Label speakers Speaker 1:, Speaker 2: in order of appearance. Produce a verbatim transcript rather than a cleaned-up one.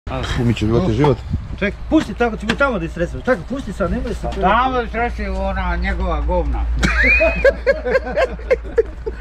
Speaker 1: Umiće život je život.
Speaker 2: Ček, pusti tako, ćemo tamo da istresemo. Čekaj, pusti sad, nemoj se...
Speaker 3: Tamo da stresi ona njegova govna.